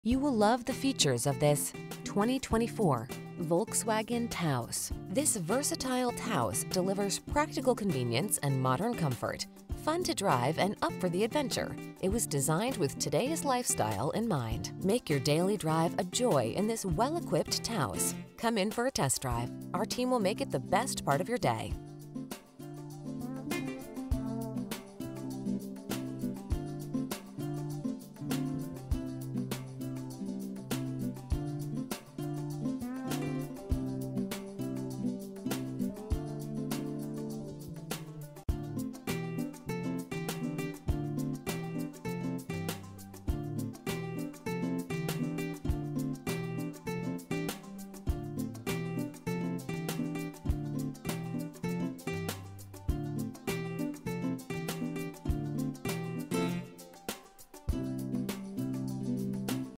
You will love the features of this 2024 Volkswagen Taos. This versatile Taos delivers practical convenience and modern comfort. Fun to drive and up for the adventure. It was designed with today's lifestyle in mind. Make your daily drive a joy in this well-equipped Taos. Come in for a test drive. Our team will make it the best part of your day.